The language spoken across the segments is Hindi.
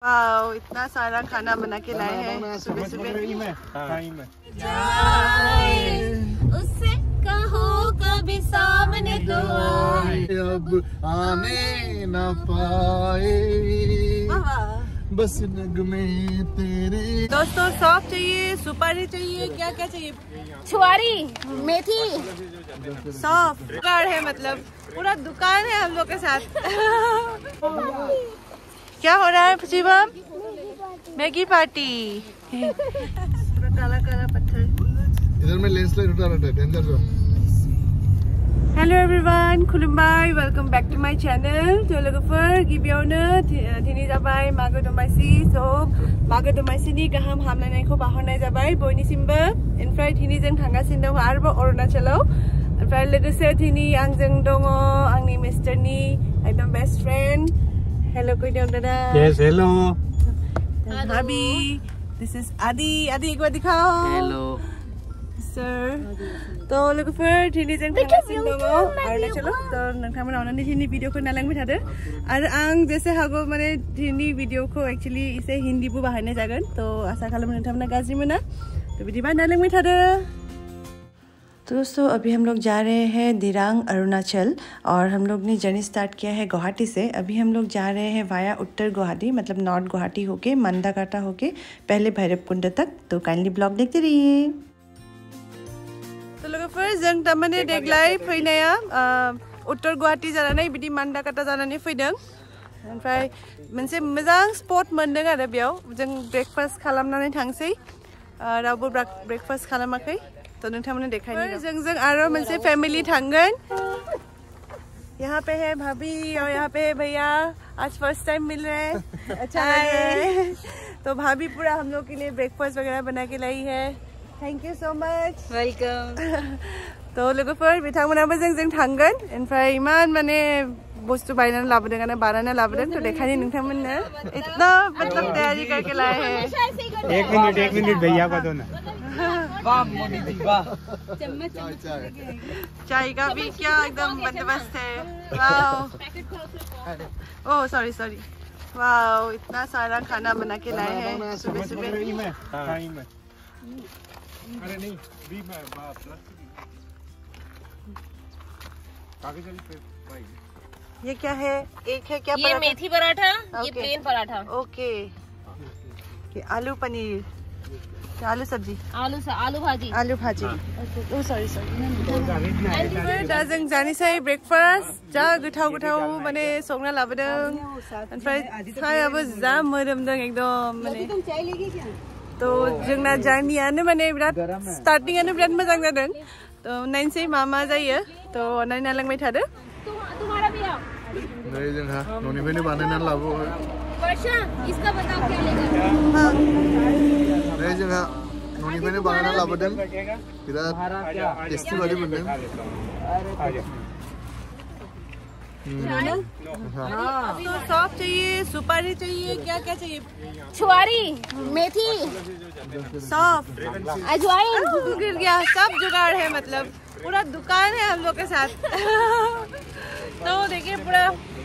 इतना सारा खाना बना के लाए हैं सुबह सुबह। उससे कहो कभी सामने तो आए, अब आने न पाए बस नगमे तेरे। दोस्तों सौंफ चाहिए, सुपारी चाहिए, क्या क्या चाहिए? छुआरी, मेथी, सौंफ दुकान है, मतलब पूरा दुकान है हम लोग के साथ। क्या हो रहा है शिवम? Maggi party. पूरा काला काला पत्थर। इधर में लैंडस्लाइड उठा रहा है, डेंजर जोन। Hello everyone, खुलुमबाय, welcome back to my channel. लोगोफोर गिबियावनो दिनै जाबाय मागो दमासि। So मागो दमासिनि गाहाम हामलायनायखौ बावहरनाय जाबाय बयनिसिमबो। ओमफ्राय दिनै जों थांगासिनो दं आरोबाव अरुणाचलाव। ओमफ्राय लोगोसे दिनै आंजों दङ आंनि मिस्टारनि एकदम बेस्ट फ्रेंड। हेलो कइदों दादा। Yes, hello. भाभी, this is Adi. Adi एक बार दिखाओ। Hello sir. तो लोगोफोर दिनै जों थांगासिनो दङ अरुणाचलाव। तो नोंथांमोना अननानै दिनै भिडिअखौ नायलांबाय थादो। आरो आं जेसे हागौ माने दिनै भिडिअखौ एक्चुअली एसे हिन्दीबो बाहायनाय जागोन। तो आशा खालामो नोंथांमोना गाज्रि मोना। तो बिदिबा नायलांबाय थादो। तो दोस्तों अभी हम लोग जा रहे हैं दिरांग अरुणाचल और हम लोग ने जर्नी स्टार्ट किया है गुवाहाटी से। अभी हम लोग जा रहे हैं वाया उत्तर गुवाहाटी, मतलब नॉर्थ गुवाहाटी होके मंदाकाटा होके पहले भैरवकुंड तक। तो काइंडली ब्लॉग देखते रहिए। तो लोगोफोर जों तारमाने देग्लाय फैनाया उत्तर गुवाहाटी जानानै बिदि मंदाकाटा जानानै फैदों। ओमफ्राय मोनसे मोजां स्पट मोनदों आरो बेयाव जों ब्रेकफास्ट खालामनानै थांसै। रावबो ब्रेकफास्ट खालामाखै। तो नोंथांमोना देखायनि जों आरो मोनसे फैमिली थांगोन। यहाँ पे है भाभी और यहाँ पे है भैया। आज फर्स्ट टाइम मिल रहे हैं, अच्छा लग रहा है। तो भाभी पूरा हम लोग के लिए ब्रेकफास्ट वगैरह बना के लाई है। Thank you so much. Welcome. तो लोगोफोर बिथांमोनाबो जों थांगोन। ओमफ्राय इमान माने बुस्तु बायनानै लाबोदों आरो बानायना लाबोदों। तो देखायनि नोंथांमोननो इतना मतलब तैयारी करके लाए हैं। एक मिनट भैया को दो ना। चाय का भी क्या एकदम बंदोबस्त है। वाओ, ओह सॉरी वाओ, इतना सारा खाना बना के लाए हैं सुबह सुबह। अरे नहीं ये क्या है? एक है क्या? ये मेथी पराठा, ये प्लेन पराठा। ओके, ये आलू पनीर, आलू सब्जी, आलू भाजी। ओह सॉरी दा जों जानोसै ब्रेकफास्ट। जा गोथाव गोथाव माने संना लाबोदों। ओमफ्राय साहायाबो जा मोदोमदों एकदम माने। तो जोंना जार्नियानो माने बिराद स्टार्टिंगानो बिराद मोजां जादों। तो नायनोसै मा जायो। तो नायलांबाय थादो। तुम्हारा भी आओ। नहीं जोंहा न'निफ्रायनो बानायनानै लाबो। वर्षा, इसका बताओ क्या लेगा? हाँ नहीं जोंहा न'निफ्रायनो बानायनानै लाबोदों। बिराद टेस्टी बादि मोनदों। तो सौंफ चाहिए, सुपारी चाहिए, क्या क्या चाहिए? छुआरी, मेथी, सौंफ, अजवाइन, गिर गया, सब जुगाड़ है, मतलब पूरा दुकान है हम लोग के साथ। तो देखिए पूरा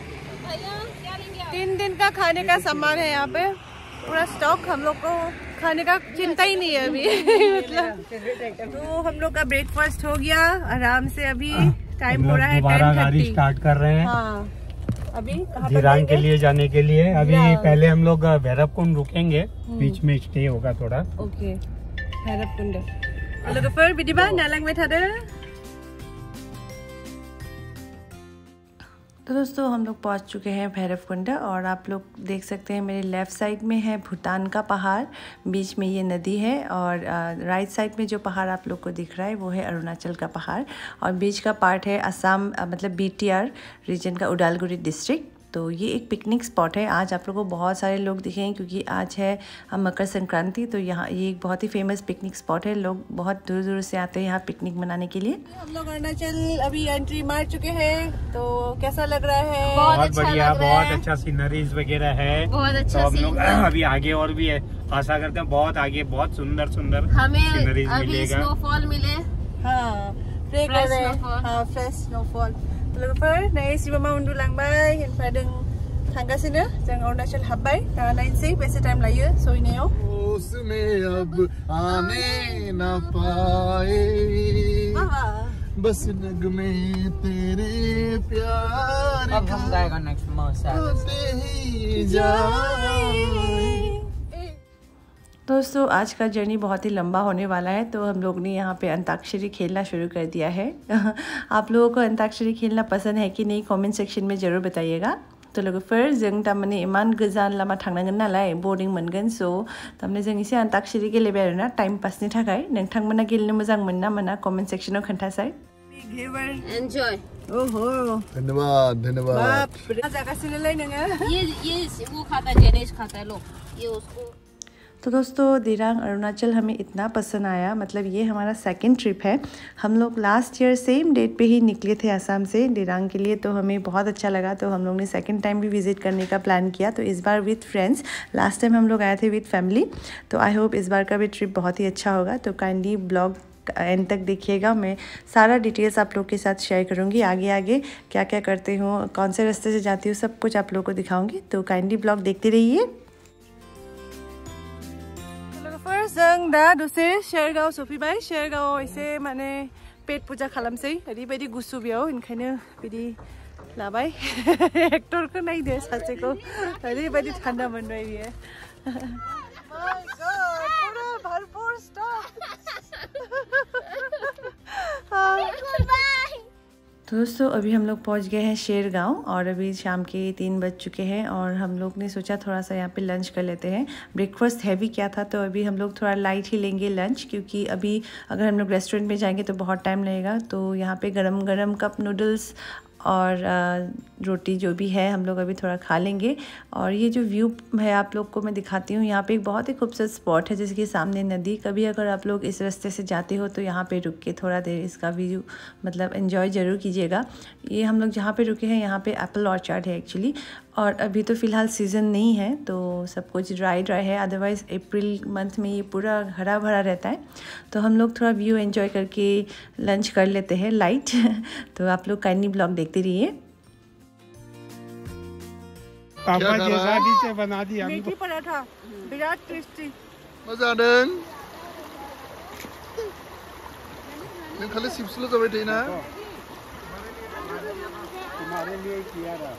3 दिन का खाने का सामान है यहाँ पे। पूरा स्टॉक, हम लोग को खाने का चिंता ही नहीं है अभी। मतलब तो हम लोग का ब्रेकफास्ट हो गया आराम से। अभी टाइम हो रहा है 10:30। गाड़ी स्टार्ट कर रहे हैं। हाँ, अभी दिरांग के लिए जाने के लिए। अभी पहले हम लोग भैरवकुंड रुकेंगे, बीच में स्टे होगा थोड़ा। ओके, भैरवकुंड। लोगोफोर बिदिबा नालांबाय थादो। तो दोस्तों हम लोग पहुंच चुके हैं भैरवकुंड और आप लोग देख सकते हैं मेरे लेफ़्ट साइड में है भूटान का पहाड़, बीच में ये नदी है और राइट साइड में जो पहाड़ आप लोग को दिख रहा है वो है अरुणाचल का पहाड़ और बीच का पार्ट है असम, मतलब BTR रीजन का उडालगुड़ी डिस्ट्रिक्ट। तो ये एक पिकनिक स्पॉट है। आज आप लोगों को बहुत सारे लोग दिखेंगे क्योंकि आज है मकर संक्रांति। तो यहाँ ये एक बहुत ही फेमस पिकनिक स्पॉट है। लोग बहुत दूर दूर से आते हैं यहाँ पिकनिक मनाने के लिए। हम लोग अरुणाचल अभी एंट्री मार चुके हैं। तो कैसा लग रहा है? बहुत बढ़िया, बहुत अच्छा सीनरीज वगैरह है। बहुत अच्छा। तो हम लोग अभी आगे और भी है, आशा करते हैं बहुत आगे बहुत सुंदर हमें सीनरीज अभी मिलेगा। स्नोफॉल मिले। हाँ, फ्रेश स्नोफॉल। तो लोगोफोर naik si mama undulang bay, hin padeng थांगासिनो जों अरुणाचल हाबबाय दा नायनोसै बेसे टाइम लायो सहैनायाव उसमें अब आने न पाए बस नगमे तेरे प्यार अब हम गाएगा नेक्स्ट मौसा दोस्तों आज का जर्नी बहुत ही लंबा होने वाला है तो हम लोग ने यहाँ पे अंताक्षरी खेलना शुरू कर दिया है आप लोगों को अंताक्षरी खेलना पसंद है कि नहीं कमेंट सेक्शन में ज़रूर बताइएगा तो लोगोफोर जों तारमाने इमान गोजान लामा थांनांगोन नालाय बोरिं मोनगोन सो तारमाने जों एसे अंताक्षरी गेलेबाय आरोना टाइम पासनि थाखाय नोंथांमोना गेलेनो मोजां मोनना मोना कमेंट सेक्शनाव खोन्थासाय एन्जॉय ओहो धन्यवाद धन्यवाद बाप जागासिनोलाय नोङो ये वो खाता है जेनेश खाता है लो ये उसको तो दोस्तों दिरांग अरुणाचल हमें इतना पसंद आया मतलब ये हमारा सेकंड ट्रिप है हम लोग लास्ट ईयर सेम डेट पे ही निकले थे असम से दिरांग के लिए तो हमें बहुत अच्छा लगा तो हम लोग ने सेकंड टाइम भी विज़िट करने का प्लान किया तो इस बार विद फ्रेंड्स लास्ट टाइम हम लोग आए थे विद फैमिली तो आई होप इस बार का भी ट्रिप बहुत ही अच्छा होगा तो काइंडली ब्लॉग एंड तक देखिएगा मैं सारा डिटेल्स आप लोग के साथ शेयर करूंगी आगे आगे क्या क्या करती हूँ कौन से रास्ते से जाती हूँ सब कुछ आप लोग को दिखाऊंगी तो काइंडली ब्लॉग देखते रहिए जों दा दसे शेरगाव सफैबाय शेरगाव एसे माने पेट पूजा खालामसै ओरैबायदि गुसु बेयाव ओंखायनो बिदि लाबाय एक्टरखौ नायदो सासेखौ ओरैबायदि थान्दा मोनबाय बियो तो दोस्तों अभी हम लोग पहुंच गए हैं शेरगांव और अभी शाम के 3 बज चुके हैं और हम लोग ने सोचा थोड़ा सा यहाँ पे लंच कर लेते हैं ब्रेकफास्ट हैवी क्या था तो अभी हम लोग थोड़ा लाइट ही लेंगे लंच क्योंकि अभी अगर हम लोग रेस्टोरेंट में जाएंगे तो बहुत टाइम लगेगा तो यहाँ पे गरम गरम कप नूडल्स और रोटी जो भी है हम लोग अभी थोड़ा खा लेंगे और ये जो व्यू है आप लोग को मैं दिखाती हूँ यहाँ पे एक बहुत ही खूबसूरत स्पॉट है जिसके सामने नदी कभी अगर आप लोग इस रास्ते से जाते हो तो यहाँ पे रुक के थोड़ा देर इसका व्यू मतलब एंजॉय ज़रूर कीजिएगा ये हम लोग जहाँ पे रुके हैं यहाँ पे एप्पल ऑर्चर्ड है एक्चुअली और अभी तो फ़िलहाल सीज़न नहीं है तो सब कुछ ड्राई है अदरवाइज़ अप्रैल मंथ में ये पूरा हरा भरा रहता है तो हम लोग थोड़ा व्यू एंजॉय करके लंच कर लेते हैं लाइट तो आप लोग काइंडली ब्लॉग देखते रहिए पापा जैसा नीचे बना दिया मेथी पराठा विराट टेस्टी मजा आदों नों खाली चिप्सल' जाबाय थायोना तुम्हारे लिए किया था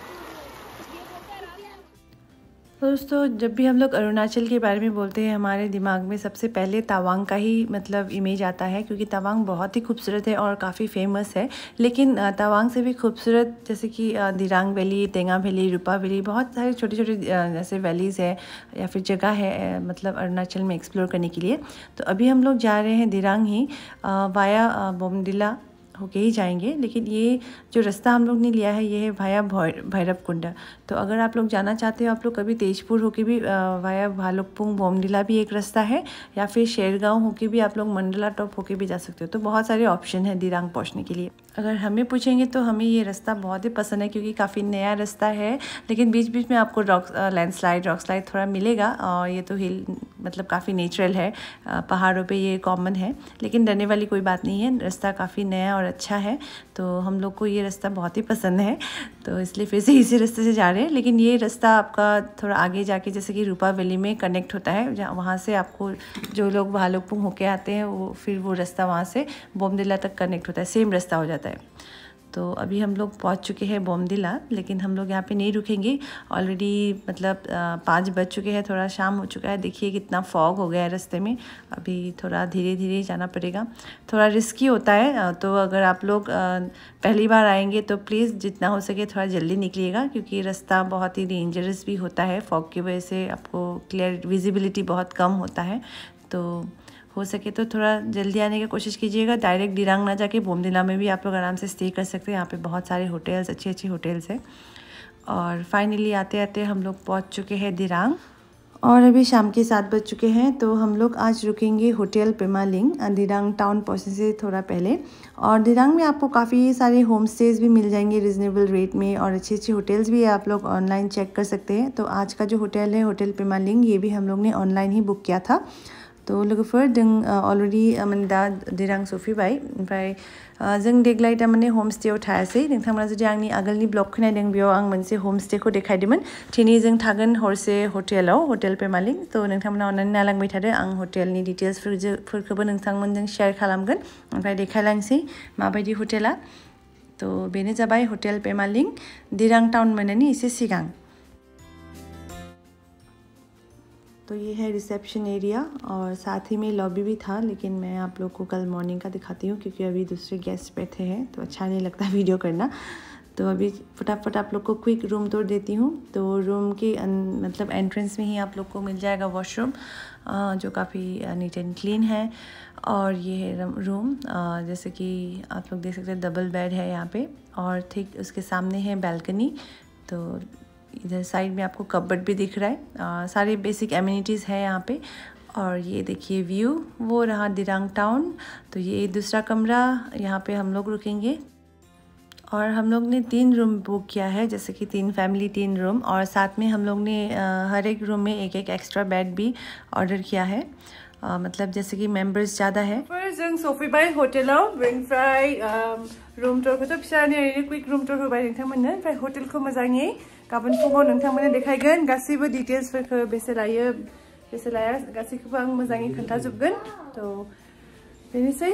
दोस्तों जब भी हम लोग अरुणाचल के बारे में बोलते हैं हमारे दिमाग में सबसे पहले तवांग का ही मतलब इमेज आता है क्योंकि तवांग बहुत ही खूबसूरत है और काफ़ी फेमस है लेकिन तवांग से भी खूबसूरत जैसे कि Dirang valley Tenga valley Rupa valley बहुत सारे छोटे छोटे जैसे वैलीज़ है या फिर जगह है मतलब अरुणाचल में एक्सप्लोर करने के लिए तो अभी हम लोग जा रहे हैं दिरांग ही वाया बोमडिला होके ही जाएंगे लेकिन ये जो रास्ता हम लोग ने लिया है ये है वाया भैरव कुंड तो अगर आप लोग जाना चाहते हो आप लोग कभी तेजपुर होके भी वाया भालुकपुंग बोमडिला भी एक रास्ता है या फिर शेरगांव होके भी आप लोग मंडला टॉप होके भी जा सकते हो तो बहुत सारे ऑप्शन है दिरांग पहुंचने के लिए अगर हमें पूछेंगे तो हमें ये रास्ता बहुत ही पसंद है क्योंकि काफ़ी नया रास्ता है लेकिन बीच बीच में आपको रॉक स्लाइड थोड़ा मिलेगा और ये तो हिल मतलब काफ़ी नेचुरल है पहाड़ों पे ये कॉमन है लेकिन डरने वाली कोई बात नहीं है रास्ता काफ़ी नया और अच्छा है तो हम लोग को ये रास्ता बहुत ही पसंद है तो इसलिए फिर से इसी रास्ते से जा रहे हैं लेकिन ये रास्ता आपका थोड़ा आगे जाके जैसे कि रूपा वैली में कनेक्ट होता है जहाँ वहाँ से आपको जो लोग भालुकपुंग होके आते हैं वो फिर वो रास्ता वहाँ से बोमडिला तक कनेक्ट होता है सेम रास्ता हो जाता है तो अभी हम लोग पहुंच चुके हैं बोमडिला लेकिन हम लोग यहाँ पे नहीं रुकेंगे ऑलरेडी मतलब 5 बज चुके हैं थोड़ा शाम हो चुका है देखिए कितना फॉग हो गया है रास्ते में अभी थोड़ा धीरे धीरे जाना पड़ेगा थोड़ा रिस्की होता है तो अगर आप लोग पहली बार आएंगे तो प्लीज़ जितना हो सके थोड़ा जल्दी निकलिएगा क्योंकि रास्ता बहुत ही डेंजरस भी होता है फॉग की वजह से आपको क्लियर विजिबिलिटी बहुत कम होता है तो हो सके तो थोड़ा जल्दी आने की कोशिश कीजिएगा डायरेक्ट दिरांग ना जाके बोमडिला में भी आप लोग आराम से स्टे कर सकते हैं यहाँ पे बहुत सारे होटल्स अच्छे अच्छे होटल्स हैं और फाइनली आते आते हम लोग पहुँच चुके हैं दिरांग और अभी शाम के 7 बज चुके हैं तो हम लोग आज रुकेंगे होटल पेमालिंग दिरांग टाउन पहुँचने से थोड़ा पहले और दिरांग में आपको काफ़ी सारे होम स्टेज भी मिल जाएंगे रिजनेबल रेट में और अच्छे अच्छे होटल्स भी आप लोग ऑनलाइन चेक कर सकते हैं तो आज का जो होटल है होटल पेमालिंग ये भी हम लोग ने ऑनलाइन ही बुक किया था तो लोगोफोर जों अलरेडि माने दा दिरां सफैबाय ओमफ्राय जों देग्लाय तारमाने हमस्टेआव थायासै नोंथांमोना जुदि आंनि आगोलनि ब्लगखौ नायदों बेयाव आं मोनसे हमस्टेखौ देखायदोंमोन दिनै जों थागोन हरसे हटेलाव हटेल पेमालिं तो नोंथांमोना अननानै नायलांबाय थादो आं हटेलनि डिटेल्सफोरखौबो नोंथांमोनजों शेयार खालामगोन ओमफ्राय देखायलांसै माबायदि हटेला तो बेनो जाबाय हटेल पेमालिं दिरां टाउन मोननायनि एसे सिगां। तो ये है रिसेप्शन एरिया और साथ ही में लॉबी भी था, लेकिन मैं आप लोग को कल मॉर्निंग का दिखाती हूँ क्योंकि अभी दूसरे गेस्ट बैठे हैं तो अच्छा नहीं लगता वीडियो करना। तो अभी फटाफट आप लोग को क्विक रूम टूर देती हूँ। तो रूम के मतलब एंट्रेंस में ही आप लोग को मिल जाएगा वॉशरूम जो काफ़ी नीट एंड क्लीन है। और ये है रूम, जैसे कि आप लोग देख सकते हैं डबल बेड है यहाँ पे और ठीक उसके सामने है बैल्कनी। तो इधर साइड में आपको कबर्ड भी दिख रहा है, सारे बेसिक एमिनिटीज़ है यहाँ पे। और ये देखिए व्यू, वो रहा दिरांग टाउन। तो ये दूसरा कमरा, यहाँ पे हम लोग रुकेंगे। और हम लोग ने 3 रूम बुक किया है, जैसे कि 3 फैमिली 3 रूम, और साथ में हम लोग ने हर एक रूम में एक एक्स्ट्रा बेड भी ऑर्डर किया है, मतलब जैसे कि मेंबर्स ज़्यादा है। जों सफैबाय हटेलाव बेनिफ्राय रूम टुरखौथ' फिसानि ओरैनो क्विक रूम टुर होबाय नोंथांमोननो। ओमफ्राय हटेलखौ मोजाङै गाबोन फुङाव नोंथांमोननो देखायगोन, गासैबो डिटेल्सफोरखौ बेसे लायो बेसे लाया गासैखौबो आं मोजाङै खोन्थाजोबगोन। तो बेनोसै।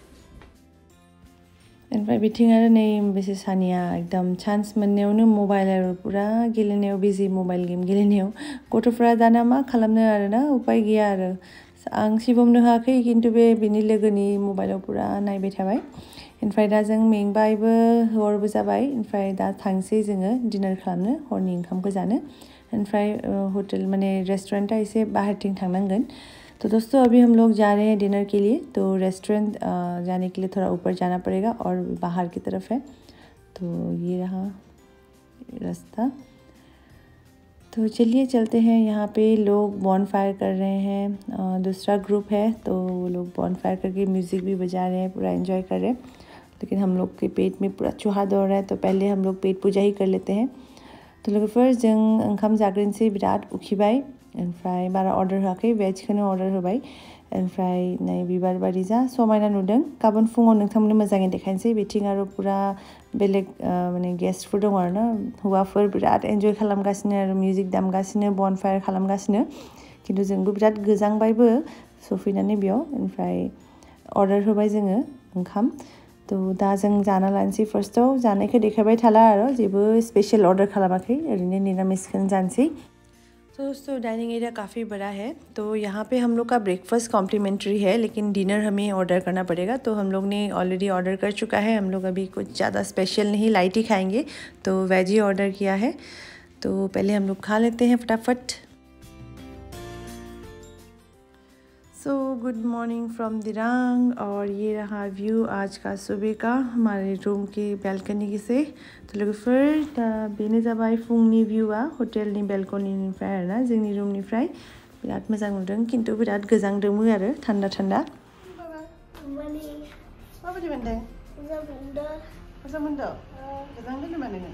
ओमफ्राय बिथिं आरो नै बेसे सानिया एकदम चान्स मोननायावनो मबाइल आरो पुरा गेलेनायाव बिजि, मबाइल गेम गेलेनायाव। गथ'फ्रा दाना मा खालामनो आरोना, उपाय गैया आरो। आं सिबमनो होआखै खिन्थु बेनि लोगोनि मबाइलाव पुरा नायबाय थाबाय। ओमफ्राय दा जों मेंबायबो, हरबो जाबाय। ओमफ्राय दा थांसै जोङो डिनार खालामनो, हरनि ओंखामखौ जानो। ओमफ्राय होटल माने रेस्टुरेंटा एसे बाहरथिं थांनांगोन। तो दोस्तों अभी हम लोग जा रहे हैं डिनर के लिए। तो रेस्टोरेंट जाने के लिए थोड़ा ऊपर जाना पड़ेगा और बाहर की तरफ है। तो ये रहा रास्ता। तो चलिए चलते हैं। यहाँ पे लोग बॉनफायर कर रहे हैं, दूसरा ग्रुप है तो वो लोग बॉनफायर करके म्यूज़िक भी बजा रहे हैं, पूरा एंजॉय कर रहे हैं। लेकिन हम लोग के पेट में पूरा चूहा दौड़ रहा है, तो पहले हम लोग पेट पूजा ही कर लेते हैं। तो लोगोफोर जों ओंखाम जाग्रोनोसै, बिराद उखैबाय। ओमफ्राय बारा अर्डार होआखै, वेजखौनो अर्डार होबाय। ओमफ्राय नै बिबार बारि जा समायना नुदों। गाबोन फुङाव नोंथांमोननो मोजाङै देखायनोसै। बिथिं आरो पुरा बेलेग माने गेस्टफोर दङ आरो ना, हौवाफोर बिराद एन्जय खालामगासिनो आरो मिउजिक दामगासिनो, बनफायार खालामगासिनो। खिन्थु जोंबो बिराद गोजांबायबो सफैनानै बेयाव। ओमफ्राय अर्डार होबाय जोङो ओंखाम। तो दा जों जाना लानोसै। फार्स्टआव जानायखौ देखायबाय थाला आरो, जेबो स्पेशल अर्डार खालामाखै, ओरैनो निरामिसखौनो जानोसै। तो दोस्तों डाइनिंग एरिया काफ़ी बड़ा है। तो यहाँ पे हम लोग का ब्रेकफास्ट कॉम्प्लीमेंट्री है, लेकिन डिनर हमें ऑर्डर करना पड़ेगा। तो हम लोग ने ऑलरेडी ऑर्डर कर चुका है। हम लोग अभी कुछ ज़्यादा स्पेशल नहीं, लाइट ही खाएंगे, तो वेज ही ऑर्डर किया है। तो पहले हम लोग खा लेते हैं फटाफट। So good morning from Dirang. और ये रहा व्यू आज का सुबह का हमारे रूम की बेलकनी से। तो लोगोफोर दा बेनो जाबाय फुंनि भिउआ हटेलनि बेलकनिनिफ्राय आरोना, जोंनि रुमनिफ्राय बिराद मोजां नुदों, खिन्थु बिराद गोजांदोंमोन आरो, थान्दा थान्दा। माबायदि मोनदों? मोजां मोनदों? गोजांदों नामा नोङो?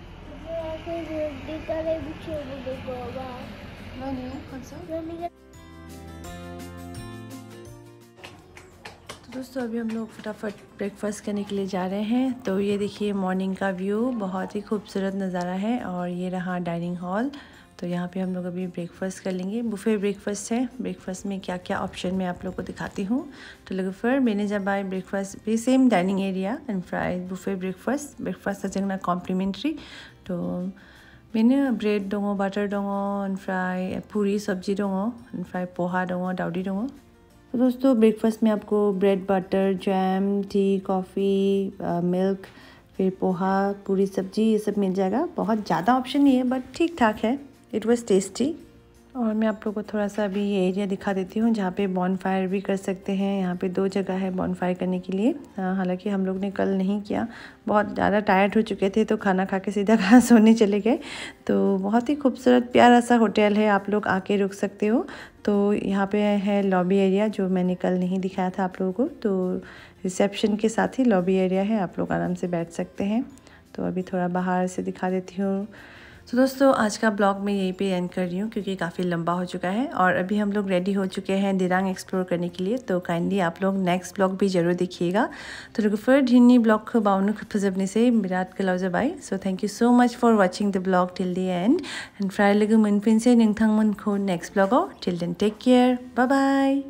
दोस्तों अभी हम लोग फटाफट ब्रेकफास्ट करने के लिए जा रहे हैं। तो ये देखिए मॉर्निंग का व्यू, बहुत ही खूबसूरत नज़ारा है। और ये रहा डाइनिंग हॉल। तो यहाँ पे हम लोग अभी ब्रेकफास्ट कर लेंगे। बुफे ब्रेकफास्ट है। ब्रेकफास्ट में क्या क्या ऑप्शन मैं आप लोग को दिखाती हूँ। तो लोगोफोर मैंने जब आए ब्रेकफास्ट भी सेम डाइनिंग एरिया ओमफ्राय बुफे ब्रेकफास्ट जोंना कॉम्प्लीमेंट्री। तो मैंने ब्रेड दङ, बाटार दङ, ओमफ्राय पुरी सब्जी दङ, ओमफ्राय पोहा दङ, दावदै दङ। तो दोस्तों ब्रेकफास्ट में आपको bread, butter, jam, tea, coffee, milk, फिर पोहा, पूरी सब्जी, ये सब मिल जाएगा। बहुत ज़्यादा ऑप्शन नहीं है बट ठीक ठाक है। It was tasty. और मैं आप लोगों को थोड़ा सा अभी ये एरिया दिखा देती हूँ जहाँ पे बॉनफायर भी कर सकते हैं। यहाँ पे 2 जगह है बॉनफायर करने के लिए। हालांकि हम लोग ने कल नहीं किया, बहुत ज़्यादा टायर्ड हो चुके थे, तो खाना खा के सीधा कहाँ सोने चले गए। तो बहुत ही खूबसूरत प्यारा सा होटल है, आप लोग आके रुक सकते हो। तो यहाँ पे है लॉबी एरिया, जो मैंने कल नहीं दिखाया था आप लोगों को। तो रिसेप्शन के साथ ही लॉबी एरिया है, आप लोग आराम से बैठ सकते हैं। तो अभी थोड़ा बाहर से दिखा देती हूँ तो दोस्तों आज का ब्लॉग मैं यहीं पे एंड कर रही हूँ क्योंकि काफ़ी लंबा हो चुका है और अभी हम लोग रेडी हो चुके हैं दिरांग एक्सप्लोर करने के लिए। तो काइंडली आप लोग नेक्स्ट ब्लॉग भी ज़रूर देखिएगा। तो लोग फिर ढिन्नी ब्लॉग को बावनु फोजोबने से बिराद गोलाव जाबाय। So thank you so much for watching the blog till the end and फ्राय लोगो मोनफिनसै नोंथांमोनखौ नेक्स्ट ब्लॉगाव। Till then take care, bye bye.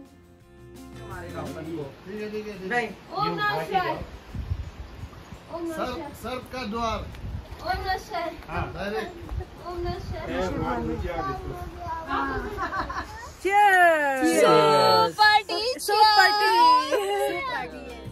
सर का द्वार Cheers! Party! So party!